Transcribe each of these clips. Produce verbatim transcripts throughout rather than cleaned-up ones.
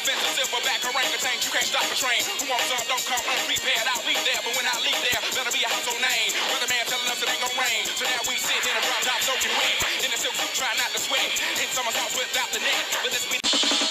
offensive silverback orangutan. You can't stop a train. Who wants some? Don't come unprepared. I'll leave there, but when I leave there, better be a household name. Weatherman telling us it ain't gonna rain. So now we sit in a drop top soaking wet. In the silk suit, try not to sweat. In somersaults without the net. But this be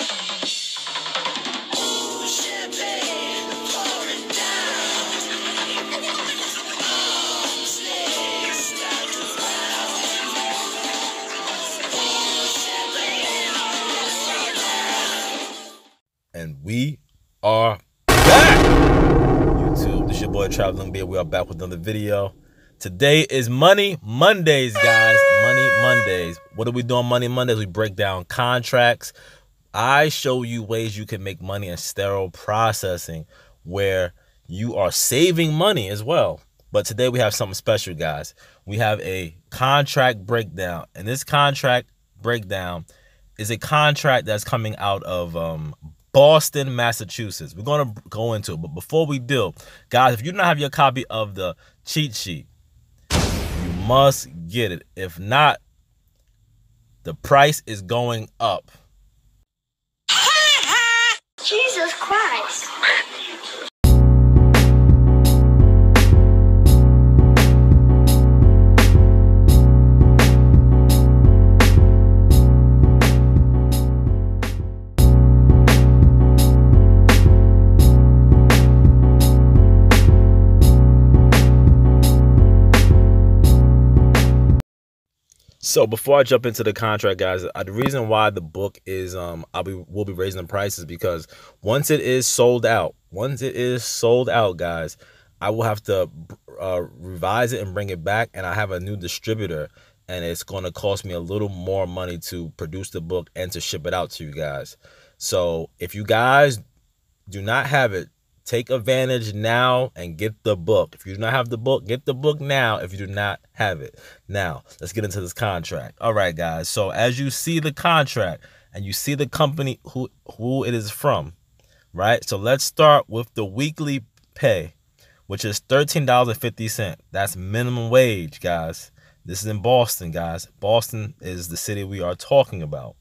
And we are back. YouTube, this is your boy Traveling Beard. We are back with another video. Today is Money Mondays, guys. Money Mondays. What are we doing Money Mondays? We break down contracts. I show you ways you can make money in sterile processing where you are saving money as well. But today we have something special, guys. We have a contract breakdown. And this contract breakdown is a contract that's coming out of um, Boston, Massachusetts. We're going to go into it. But before we do, guys, if you don't have your copy of the cheat sheet, you must get it. If not, the price is going up. Jesus Christ. So before I jump into the contract, guys, uh, the reason why the book is um I'll be will be raising the prices because once it is sold out, once it is sold out, guys, I will have to uh, revise it and bring it back, and I have a new distributor, and it's going to cost me a little more money to produce the book and to ship it out to you guys. So if you guys do not have it, take advantage now and get the book. If you do not have the book, get the book now if you do not have it. Now, let's get into this contract. All right, guys. So as you see the contract and you see the company who, who it is from, right? So let's start with the weekly pay, which is thirteen dollars and fifty cents. That's minimum wage, guys. This is in Boston, guys. Boston is the city we are talking about.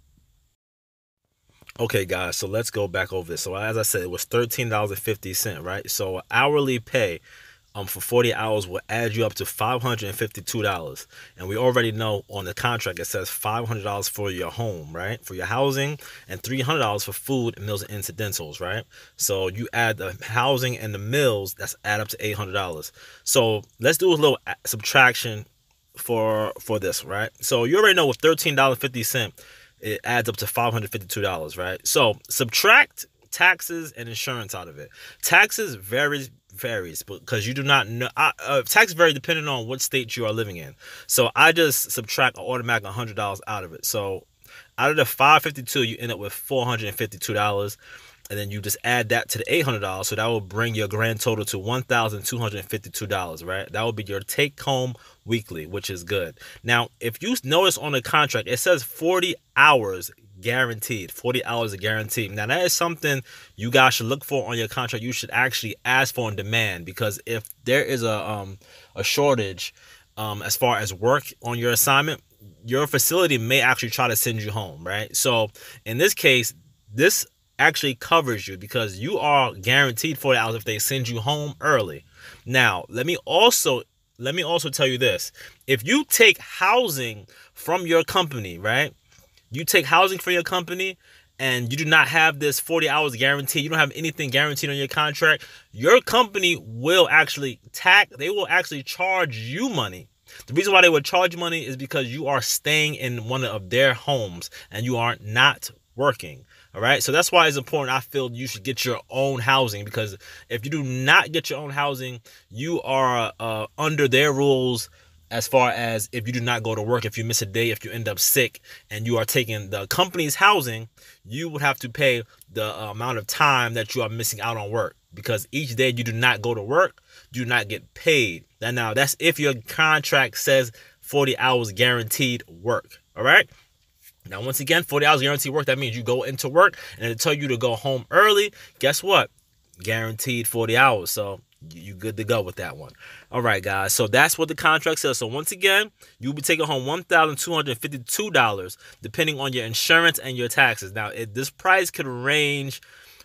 Okay, guys, so let's go back over this. So as I said, it was thirteen dollars and fifty cents, right? So hourly pay um, for forty hours will add you up to five hundred fifty-two dollars. And we already know on the contract it says five hundred dollars for your home, right? For your housing, and three hundred dollars for food, meals, and incidentals, right? So you add the housing and the meals, that's add up to eight hundred dollars. So let's do a little subtraction for, for this, right? So you already know with thirteen dollars and fifty cents, it adds up to five hundred fifty-two dollars, right? So subtract taxes and insurance out of it. Taxes varies varies because you do not know. Uh, taxes vary depending on what state you are living in. So I just subtract an automatic one hundred dollars out of it. So out of the five hundred fifty-two, you end up with four hundred fifty-two dollars. And then you just add that to the eight hundred dollars. So that will bring your grand total to one thousand two hundred fifty-two dollars, right? That will be your take home weekly, which is good. Now, if you notice on the contract, it says forty hours guaranteed. forty hours are guaranteed. Now, that is something you guys should look for on your contract. You should actually ask for on demand, because if there is a, um, a shortage um, as far as work on your assignment, your facility may actually try to send you home, right? So in this case, this actually covers you because you are guaranteed forty hours if they send you home early. Now, let me also let me also tell you this. If you take housing from your company, right? You take housing from your company and you do not have this forty hours guarantee, you don't have anything guaranteed on your contract, your company will actually tax, they will actually charge you money. The reason why they would charge you money is because you are staying in one of their homes and you are not working. All right. So that's why it's important. I feel you should get your own housing, because if you do not get your own housing, you are uh, under their rules as far as if you do not go to work, if you miss a day, if you end up sick and you are taking the company's housing, you would have to pay the uh, amount of time that you are missing out on work, because each day you do not go to work, you do not get paid. And now that's if your contract says forty hours guaranteed work. All right. Now, once again, forty hours guaranteed work, that means you go into work and they tell you to go home early. Guess what? Guaranteed forty hours. So you good to go with that one. All right, guys. So that's what the contract says. So once again, you'll be taking home one thousand two hundred fifty-two dollars depending on your insurance and your taxes. Now, it, this price could range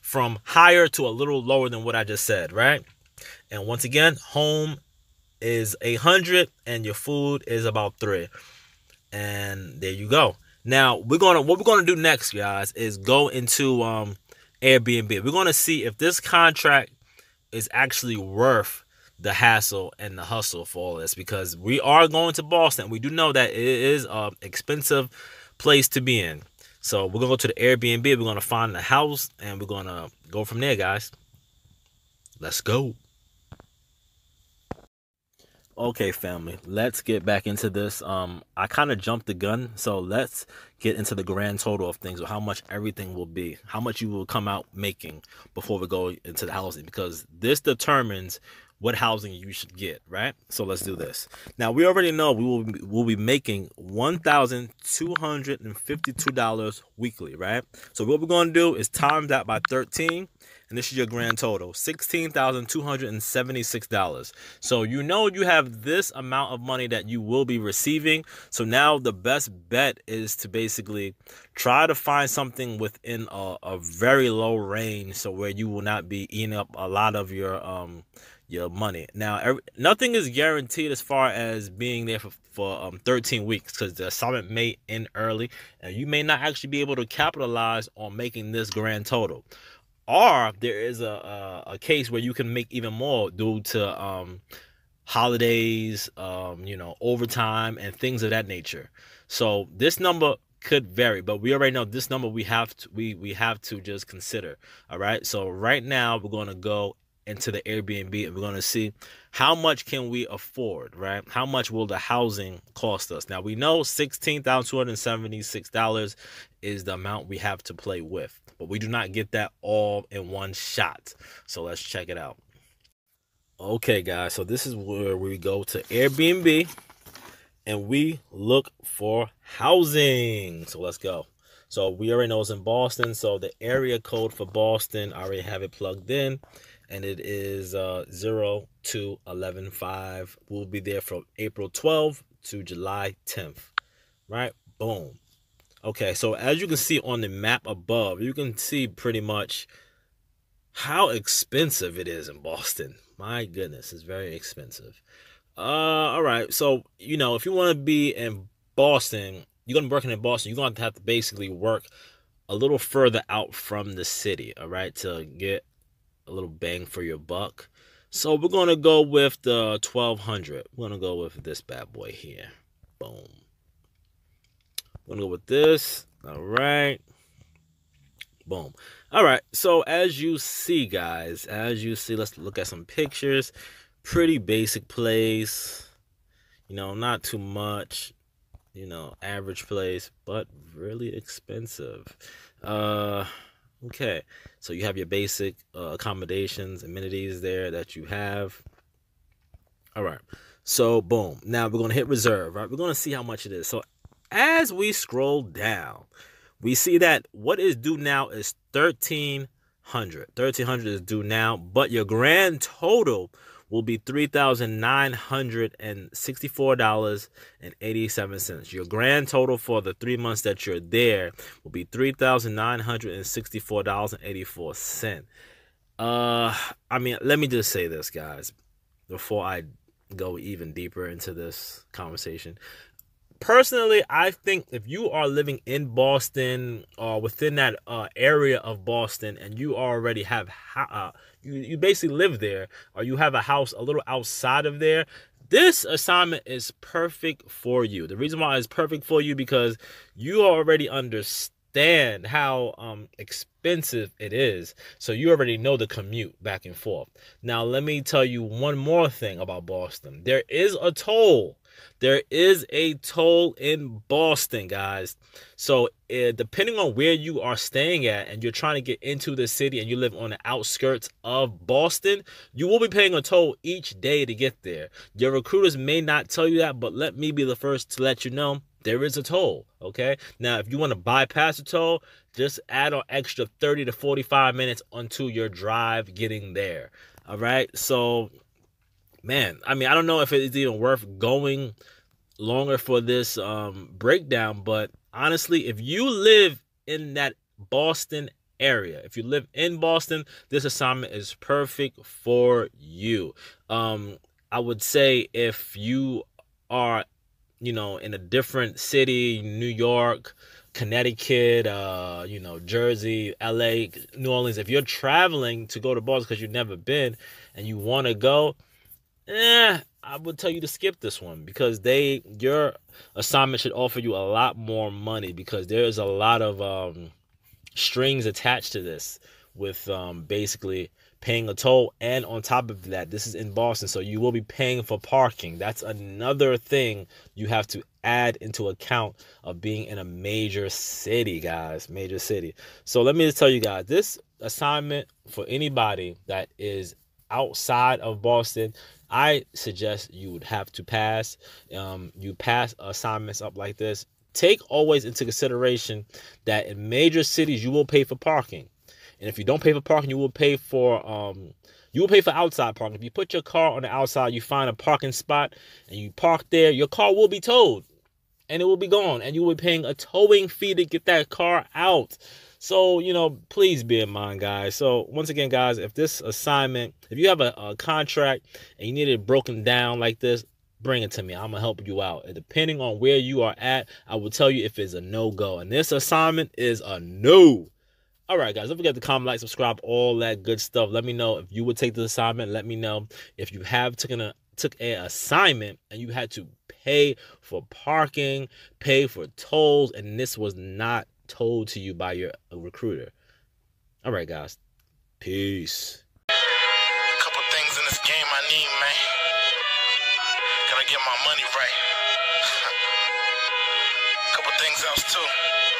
from higher to a little lower than what I just said, right? And once again, home is eight hundred and your food is about three. And there you go. Now, we're going to what we're going to do next, guys, is go into um Airbnb. We're going to see if this contract is actually worth the hassle and the hustle for all this, because we are going to Boston. We do know that it is an expensive place to be in. So we're going to go to the Airbnb. We're going to find the house and we're going to go from there, guys. Let's go. Okay, family, let's get back into this. Um, I kind of jumped the gun, so let's get into the grand total of things, or how much everything will be, how much you will come out making before we go into the housing, because this determines what housing you should get, right? So let's do this. Now, we already know we will be, we'll be making one thousand two hundred fifty-two dollars weekly, right? So what we're going to do is times that by thirteen, and this is your grand total, sixteen thousand two hundred seventy-six dollars. So you know you have this amount of money that you will be receiving. So now the best bet is to basically try to find something within a, a very low range, so where you will not be eating up a lot of your um your money. Now, every, nothing is guaranteed as far as being there for, for um, thirteen weeks, because the assignment may end early and you may not actually be able to capitalize on making this grand total. Or there is a, a, a case where you can make even more due to um, holidays, um, you know, overtime and things of that nature. So this number could vary, but we already know this number we have to, we, we have to just consider. All right. So right now we're going to go into the Airbnb and we're going to see how much can we afford, right? How much will the housing cost us? Now, we know sixteen thousand two hundred seventy-six dollars is the amount we have to play with, but we do not get that all in one shot. So let's check it out. Okay, guys, so this is where we go to Airbnb and we look for housing. So let's go. So we already know it's in Boston. So the area code for Boston, I already have it plugged in. And it is uh, zero two eleven five. We'll be there from April twelfth to July tenth. Right? Boom. Okay, so as you can see on the map above, you can see pretty much how expensive it is in Boston. My goodness, it's very expensive. Uh, all right, so, you know, if you want to be in Boston, you're going to be working in Boston, you're going to have to basically work a little further out from the city, all right, to get a little bang for your buck. So we're going to go with the twelve hundred. We're going to go with this bad boy here. Boom. We're going to go with this. All right. Boom. All right. So as you see, guys, as you see, let's look at some pictures. Pretty basic place. You know, not too much. You know, average place, but really expensive. Uh... Okay, so you have your basic uh, accommodations, amenities there that you have. All right, so boom. Now we're going to hit reserve, right? We're going to see how much it is. So as we scroll down, we see that what is due now is thirteen hundred. thirteen hundred is due now, but your grand total will be three thousand nine hundred sixty-four dollars and eighty-seven cents. Your grand total for the three months that you're there will be three thousand nine hundred sixty-four dollars and eighty-four cents. Uh, I mean, let me just say this, guys, before I go even deeper into this conversation. Personally, I think if you are living in Boston or within that uh, area of Boston, and you already have uh, you you basically live there, or you have a house a little outside of there, this assignment is perfect for you. The reason why it's perfect for you, because you already understand how um expensive it is, so you already know the commute back and forth. Now, let me tell you one more thing about Boston. There is a toll. There is a toll in Boston, guys. So uh, depending on where you are staying at and you're trying to get into the city and you live on the outskirts of Boston, you will be paying a toll each day to get there. Your recruiters may not tell you that, but let me be the first to let you know there is a toll, okay? Now, if you want to bypass the toll, just add an extra thirty to forty-five minutes onto your drive getting there, all right? So, man, I mean, I don't know if it's even worth going longer for this um, breakdown, but honestly, if you live in that Boston area. If you live in Boston, this assignment is perfect for you. Um, I would say if you are, you know, in a different city, New York, Connecticut, uh, you know, Jersey, L A, New Orleans, if you're traveling to go to Boston because you've never been and you want to go, eh, I would tell you to skip this one, because they your assignment should offer you a lot more money, because there's a lot of um, strings attached to this, with um, basically paying a toll, and on top of that, this is in Boston, so you will be paying for parking. That's another thing you have to add into account of being in a major city, guys. Major city. So let me just tell you guys, this assignment, for anybody that is outside of Boston, I suggest you would have to pass. Um, you pass assignments up like this. Take always into consideration that in major cities you will pay for parking. And if you don't pay for parking, you will pay for um you will pay for outside parking. If you put your car on the outside, you find a parking spot and you park there, your car will be towed and it will be gone, and you will be paying a towing fee to get that car out. So, you know, please be in mind, guys. So once again, guys, if this assignment, if you have a, a contract and you need it broken down like this, bring it to me. I'm gonna help you out. And depending on where you are at, I will tell you if it's a no-go. And this assignment is a no. All right, guys, don't forget to comment, like, subscribe, all that good stuff. Let me know if you would take the assignment. Let me know if you have taken a took a assignment and you had to pay for parking, pay for tolls, and this was not told to you by your recruiter. All right, guys. Peace. Couple things in this game I need, man. Gotta get my money right. Couple things else too.